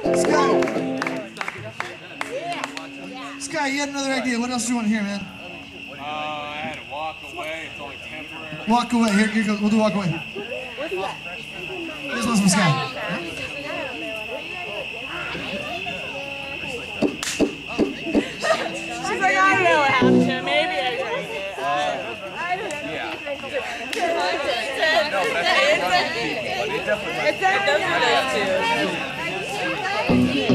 Skye, you had another idea. What else do you want to hear, man? I had to walk away. It's only temporary. Walk away. Here you go. We'll do walk away. This one's from Skye. She's like, I don't know what happened to him. Maybe I drank it. I don't know. Yeah. It's definitely up to you.